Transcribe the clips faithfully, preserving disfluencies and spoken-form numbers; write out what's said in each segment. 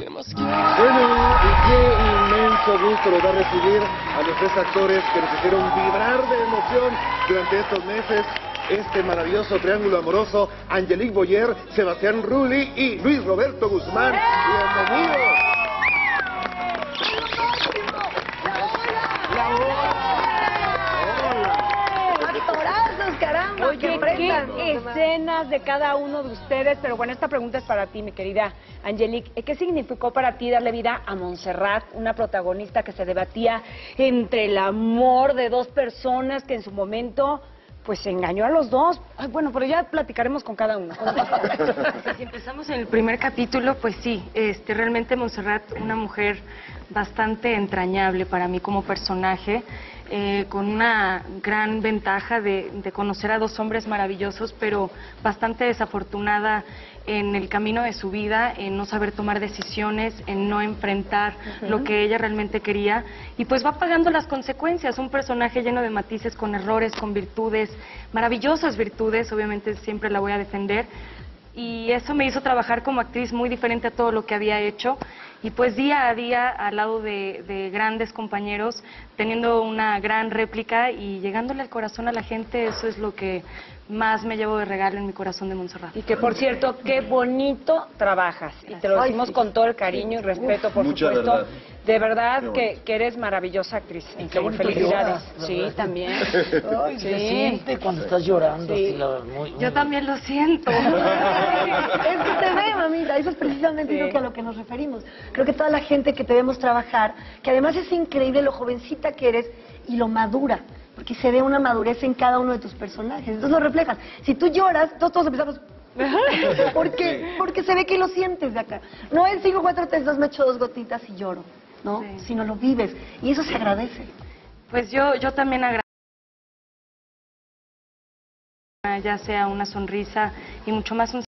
Bueno, y qué inmenso gusto nos va a recibir a los tres actores que nos hicieron vibrar de emoción durante estos meses. Este maravilloso triángulo amoroso, Angelique Boyer, Sebastián Rulli y Luis Roberto Guzmán. ¡Bienvenidos! ¡Actorazos, caramba! Oye, qué escenas de cada uno de ustedes, pero bueno, esta pregunta es para ti, mi querida Angelique. ¿Qué significó para ti darle vida a Montserrat, una protagonista que se debatía entre el amor de dos personas que en su momento pues se engañó a los dos? Ay, bueno, pero ya platicaremos con cada uno. Si empezamos en el primer capítulo, pues sí, este, realmente Montserrat, una mujer bastante entrañable para mí como personaje, eh, con una gran ventaja de, de conocer a dos hombres maravillosos, pero bastante desafortunada en el camino de su vida, en no saber tomar decisiones, en no enfrentar uh-huh. lo que ella realmente quería, y pues va pagando las consecuencias. Un personaje lleno de matices, con errores, con virtudes, maravillosas virtudes, obviamente siempre la voy a defender, y eso me hizo trabajar como actriz muy diferente a todo lo que había hecho, y pues día a día al lado de, de grandes compañeros, teniendo una gran réplica y llegándole al corazón a la gente. Eso es lo que más me llevo de regalo en mi corazón de Montserrat. Y que, por cierto, qué bonito trabajas, y te lo decimos con todo el cariño y respeto, por Mucha supuesto. verdad. De verdad que, que eres maravillosa actriz. Y qué felicidades. Sí, también. Ay, se siente cuando estás llorando. Sí. Así, la, muy, muy... Yo también lo siento. Es que te ve, mamita, eso es precisamente Sí. lo que a lo que nos referimos. Creo que toda la gente que te vemos trabajar, que además es increíble lo jovencita que eres y lo madura, porque se ve una madurez en cada uno de tus personajes, entonces lo reflejas. Si tú lloras, todos, todos empezamos... ¿Por qué? Porque se ve que lo sientes de acá. No es cinco, cuatro, tres, dos, me echo dos gotitas y lloro, ¿no? Sí. Sino lo vives, y eso se agradece. Pues yo, yo también agradezco, ya sea una sonrisa y mucho más un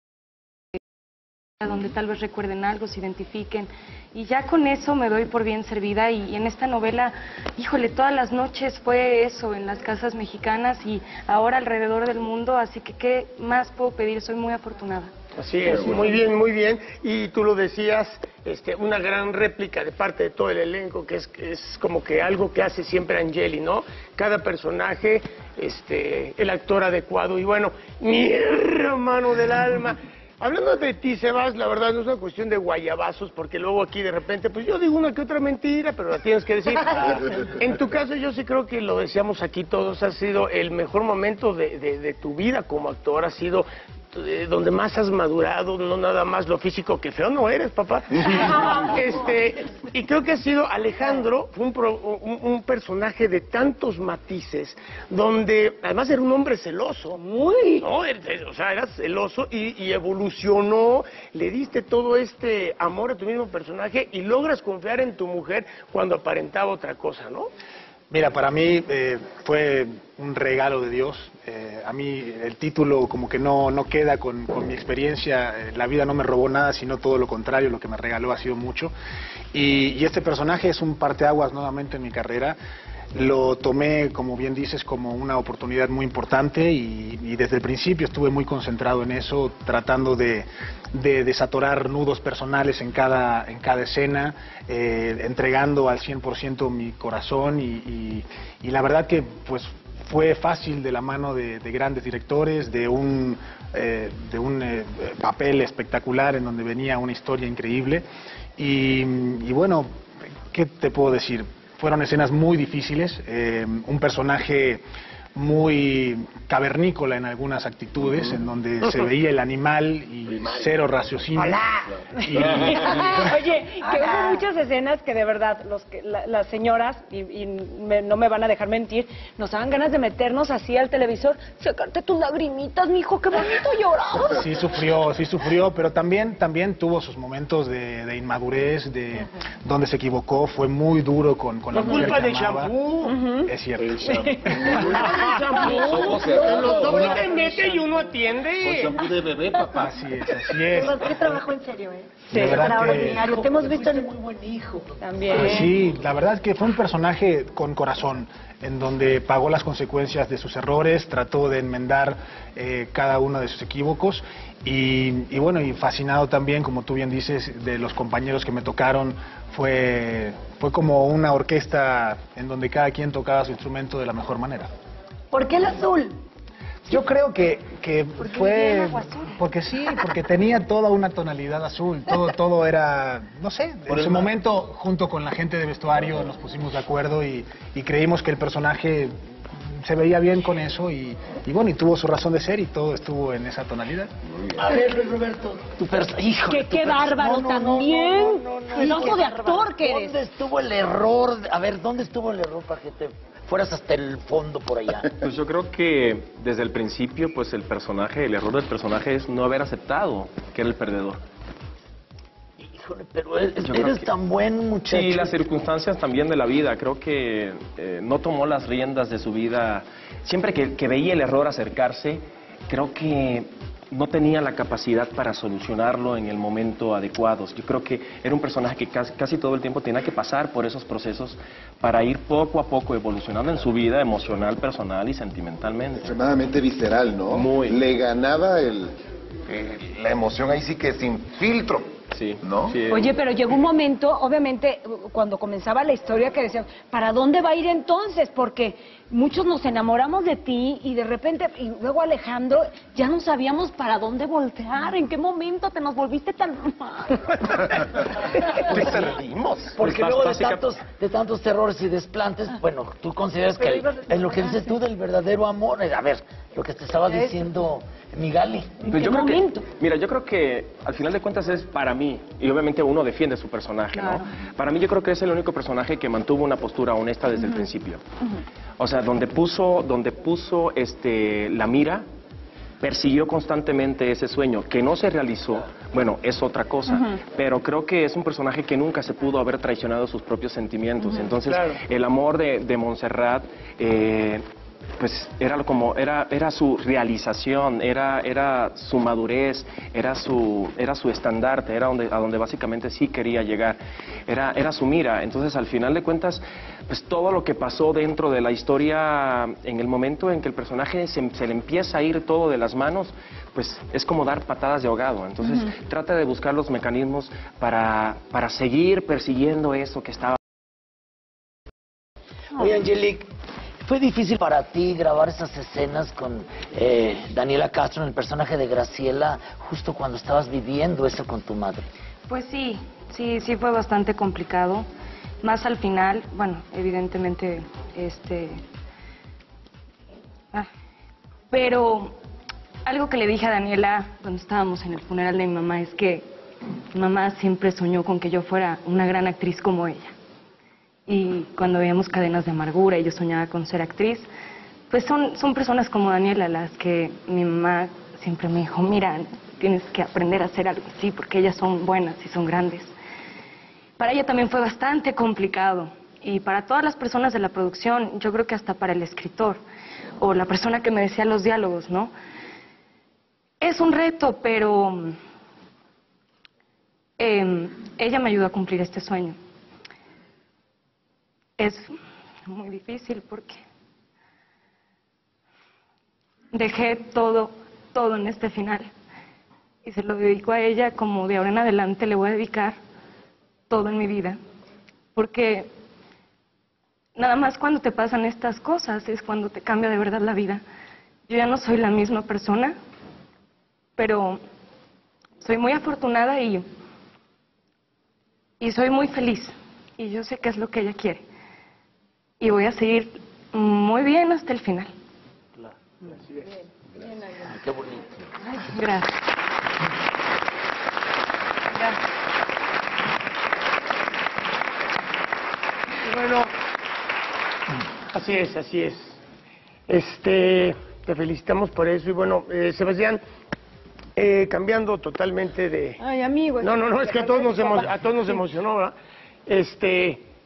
donde tal vez recuerden algo, se identifiquen, y ya con eso me doy por bien servida. Y, y en esta novela, híjole, todas las noches fue eso en las casas mexicanas y ahora alrededor del mundo, así que ¿qué más puedo pedir? Soy muy afortunada. Así es, muy bien, muy bien. Y tú lo decías, este, una gran réplica de parte de todo el elenco, que es, es como que algo que hace siempre Angeli, ¿no? Cada personaje, este, el actor adecuado. Y bueno, mi hermano del alma. Hablando de ti, Sebas, la verdad no es una cuestión de guayabazos, porque luego aquí de repente, pues yo digo una que otra mentira, pero la tienes que decir. En tu caso, yo sí creo que lo decíamos aquí todos, ha sido el mejor momento de, de, de tu vida como actor, ha sido eh, donde más has madurado, no nada más lo físico, que feo no eres, papá. Este, y creo que ha sido Alejandro, fue un, pro, un, un personaje de tantos matices, donde además era un hombre celoso. Muy. No, o sea, eras celoso y, y evolucionó, le diste todo este amor a tu mismo personaje y logras confiar en tu mujer cuando aparentaba otra cosa, ¿no? Mira, para mí eh, fue un regalo de Dios. Eh, a mí el título como que no, no queda con, con mi experiencia. Eh, la vida no me robó nada, sino todo lo contrario. Lo que me regaló ha sido mucho. Y, y este personaje es un parteaguas nuevamente en mi carrera. Lo tomé, como bien dices, como una oportunidad muy importante y, y desde el principio estuve muy concentrado en eso, tratando de, de desatorar nudos personales en cada, en cada escena, eh, entregando al cien por ciento mi corazón y, y, y la verdad que pues fue fácil de la mano de, de grandes directores, de un, eh, de un eh, papel espectacular en donde venía una historia increíble y, y bueno, ¿qué te puedo decir? Fueron escenas muy difíciles, eh, un personaje muy cavernícola en algunas actitudes, en donde se veía el animal y cero raciocinio. Y... Oye, que hubo muchas escenas que de verdad los que, la, las señoras, y, y me, no me van a dejar mentir, nos daban ganas de meternos así al televisor, sacarte tus lagrimitas, mijo, qué bonito llorabas. Sí sufrió, sí sufrió, pero también, también tuvo sus momentos de, de inmadurez, de uh-huh. donde se equivocó, fue muy duro con, con la Por mujer culpa que del amaba. shampoo. Uh-huh. Es cierto. el champú. En los dos te mete y uno atiende. Con champú de bebé, papá. Así es, así es. Qué trabajo en serio, ¿eh? De verdad que- Extraordinario. Te hemos visto en... Muy buen hijo. También. Pues sí, la verdad es que fue un personaje con corazón, en donde pagó las consecuencias de sus errores, trató de enmendar eh, cada uno de sus equívocos y, y bueno, y fascinado también, como tú bien dices, de los compañeros que me tocaron. Fue, fue como una orquesta en donde cada quien tocaba su instrumento de la mejor manera. ¿Por qué el azul? Yo creo que, que Porque fue... vivía en agua azul. Porque sí, porque tenía toda una tonalidad azul, todo, todo era, no sé, Por en el su mar. momento junto con la gente de vestuario nos pusimos de acuerdo y, y creímos que el personaje se veía bien con eso y, y bueno, y tuvo su razón de ser y todo estuvo en esa tonalidad. A ver, Luis Roberto, tu persona. Hijo. Que qué bárbaro también. Pedazo de actor que eres. ¿Dónde estuvo el error? A ver, ¿dónde estuvo el error para que te fueras hasta el fondo por allá? Pues yo creo que desde el principio, pues el personaje, el error del personaje es no haber aceptado que era el perdedor. Híjole, pero eres, Yo creo eres que- tan buen muchacho. Y las circunstancias también de la vida, creo que eh, no tomó las riendas de su vida. Siempre que, que veía el error acercarse, creo que no tenía la capacidad para solucionarlo en el momento adecuado. Yo creo que era un personaje que casi, casi todo el tiempo tenía que pasar por esos procesos para ir poco a poco evolucionando en su vida emocional, personal y sentimentalmente. Extremadamente visceral, ¿no? Muy. Le ganaba el, el- la emoción ahí sí que sin filtro. Sí, ¿No? sí. Oye, pero llegó un momento, obviamente, cuando comenzaba la historia que decían, ¿para dónde va a ir entonces? Porque muchos nos enamoramos de ti y de repente, y luego Alejandro, ya no sabíamos para dónde voltear, en qué momento te nos volviste tan mal. Pues perdimos. Porque Pues, luego de básica- tantos, de tantos terrores y desplantes, bueno, tú consideras que el- en lo que dices tú del verdadero amor, a ver, lo que te estaba diciendo Migali. ¿En Pues qué yo creo momento? Que, mira, yo creo que al final de cuentas es para mí, y obviamente uno defiende su personaje, Claro. ¿no? Para mí yo creo que es el único personaje que mantuvo una postura honesta desde el principio. O sea, donde puso, donde puso este, la mira, persiguió constantemente ese sueño, que no se realizó, bueno, es otra cosa, pero creo que es un personaje que nunca se pudo haber traicionado sus propios sentimientos. Entonces, Claro. el amor de, de Montserrat... Eh, pues era como era era su realización, era era su madurez, era su era su estandarte, era donde a donde básicamente sí quería llegar, era era su mira. Entonces, al final de cuentas, pues todo lo que pasó dentro de la historia en el momento en que el personaje se, se le empieza a ir todo de las manos, pues es como dar patadas de ahogado. Entonces, trata de buscar los mecanismos para para seguir persiguiendo eso que estaba. Oye, Angelique, ¿fue difícil para ti grabar esas escenas con eh, Daniela Castro en el personaje de Graciela justo cuando estabas viviendo eso con tu madre? Pues sí, sí, sí fue bastante complicado. Más al final, bueno, evidentemente, este... ah, pero algo que le dije a Daniela cuando estábamos en el funeral de mi mamá es que mi mamá siempre soñó con que yo fuera una gran actriz como ella. Y cuando veíamos Cadenas de Amargura y yo soñaba con ser actriz, pues son, son personas como Daniela las que mi mamá siempre me dijo, mira, tienes que aprender a hacer algo así porque ellas son buenas y son grandes. Para ella también fue bastante complicado y para todas las personas de la producción, yo creo que hasta para el escritor o la persona que me decía los diálogos, ¿no? Es un reto, pero eh, ella me ayudó a cumplir este sueño. Es muy difícil porque dejé todo, todo en este final y se lo dedico a ella, como de ahora en adelante le voy a dedicar todo en mi vida, porque nada más cuando te pasan estas cosas es cuando te cambia de verdad la vida. Yo ya no soy la misma persona, pero soy muy afortunada y, y soy muy feliz y yo sé qué es lo que ella quiere. Y voy a seguir muy bien hasta el final. Ay, qué bonito. Gracias. Bueno, así es, así es. Este, te felicitamos por eso y bueno, eh, Sebastián, eh, cambiando totalmente de... Ay, amigo. No, no, no, es que a todos nos, emo- a todos nos emocionó, ¿verdad? Este,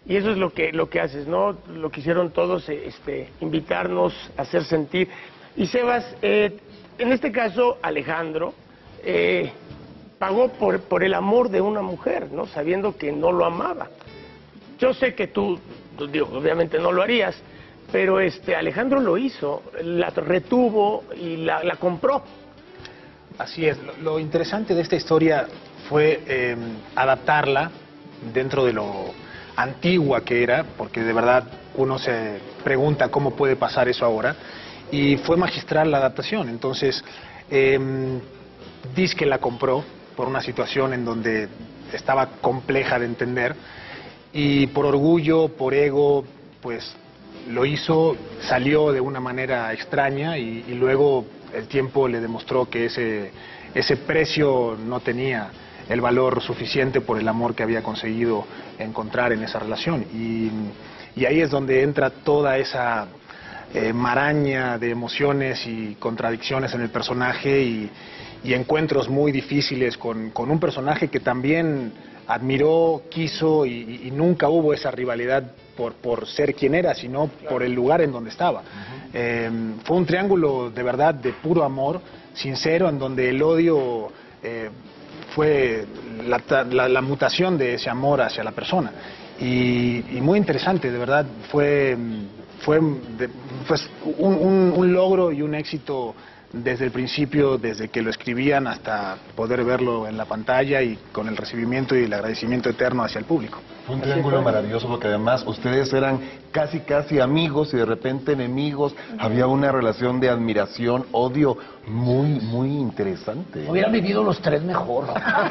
Y eso es lo que, lo que haces, ¿no? Lo que hicieron todos, este, invitarnos, hacer sentir. Y Sebas, eh, en este caso, Alejandro, eh, pagó por, por el amor de una mujer, ¿no? Sabiendo que no lo amaba. Yo sé que tú, digo, obviamente no lo harías, pero este Alejandro lo hizo, la retuvo y la, la compró. Así es. Lo, lo interesante de esta historia fue eh, adaptarla dentro de lo antigua que era, porque de verdad uno se pregunta cómo puede pasar eso ahora, y fue magistral la adaptación. Entonces, eh, Disque la compró por una situación en donde estaba compleja de entender, y por orgullo, por ego, pues lo hizo, salió de una manera extraña, y, y luego el tiempo le demostró que ese, ese precio no tenía el valor suficiente por el amor que había conseguido encontrar en esa relación. Y, y ahí es donde entra toda esa eh, maraña de emociones y contradicciones en el personaje, y, y encuentros muy difíciles con, con un personaje que también admiró, quiso, y, y nunca hubo esa rivalidad por, por ser quien era, sino por el lugar en donde estaba. Uh-huh. eh, fue un triángulo de verdad de puro amor, sincero, en donde el odio eh, fue la, la, la mutación de ese amor hacia la persona. Y, y muy interesante, de verdad, fue, fue de, pues, un, un, un logro y un éxito desde el principio, desde que lo escribían hasta poder verlo en la pantalla, y con el recibimiento y el agradecimiento eterno hacia el público. Fue un triángulo maravilloso, porque además ustedes eran casi casi amigos y de repente enemigos. Había una relación de admiración, odio muy, muy interesante. Hubieran vivido los tres mejor.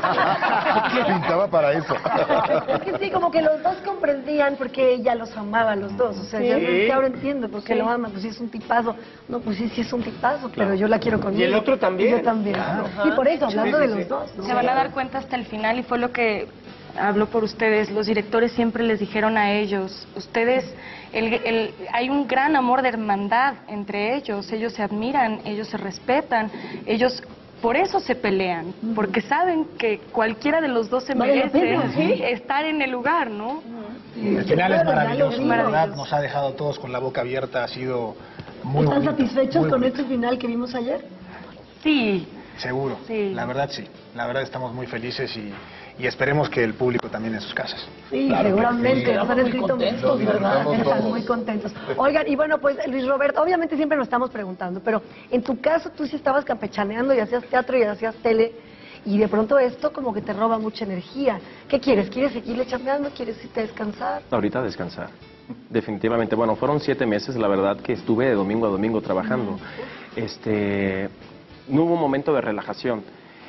Pintaba para eso. Es que sí, como que los dos comprendían porque ella los amaba a los dos. O sea, sí. ya, ya ahora entiendo por qué sí. lo ama. Pues sí es un tipazo. No, pues sí, sí es un tipazo, claro. pero yo la quiero conmigo. Y el otro también. Y yo también. Claro. Y por eso, hablando sí, sí, de los sí. dos. ¿no? Se van a dar cuenta hasta el final, y fue lo que hablo por ustedes. Los directores siempre les dijeron a ellos, ustedes, el, el, hay un gran amor de hermandad entre ellos, ellos se admiran, ellos se respetan, ellos por eso se pelean, porque saben que cualquiera de los dos se merece ¿sí? estar en el lugar, ¿no? Sí, el final es maravilloso, la verdad, nos ha dejado todos con la boca abierta, ha sido muy ¿Están bonito, satisfechos muy con bonito. este final que vimos ayer? Sí. Seguro, sí. la verdad sí, la verdad estamos muy felices, y, y esperemos que el público también en sus casas. Sí, claro, seguramente, nos han escrito contentos, ¿verdad? Están muy contentos. Oigan, y bueno, pues Luis Roberto, obviamente siempre nos estamos preguntando, pero en tu caso tú sí estabas campechaneando y hacías teatro y hacías tele, y de pronto esto como que te roba mucha energía. ¿Qué quieres? ¿Quieres seguirle chambeando? ¿Quieres irte a descansar? Ahorita descansar. Definitivamente. Bueno, fueron siete meses, la verdad, que estuve de domingo a domingo trabajando. Este, no hubo un momento de relajación.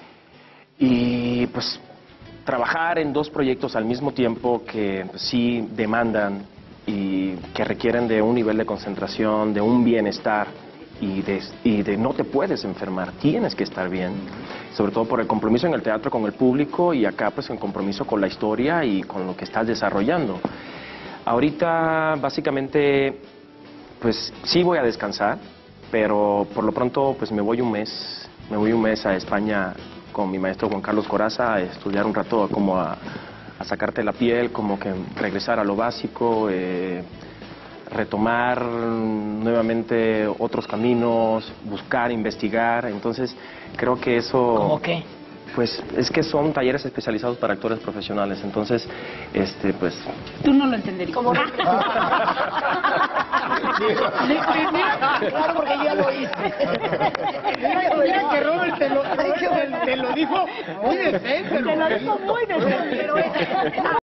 Y pues trabajar en dos proyectos al mismo tiempo que pues, sí demandan y que requieren de un nivel de concentración, de un bienestar y de, y de no te puedes enfermar, tienes que estar bien, sobre todo por el compromiso en el teatro con el público, y acá pues el compromiso con la historia y con lo que estás desarrollando. Ahorita básicamente pues sí voy a descansar, pero por lo pronto pues me voy un mes, me voy un mes a España con mi maestro Juan Carlos Corazza a estudiar un rato, como a, a sacarte la piel, como que regresar a lo básico, eh, retomar nuevamente otros caminos, buscar, investigar. Entonces creo que eso... ¿Cómo qué? Pues es que son talleres especializados para actores profesionales, entonces, este, pues... Tú no lo entenderías. ¿Cómo? Claro, porque ya lo hice. Mira que Robert te lo, te lo dijo muy decente. Te lo dijo muy decente.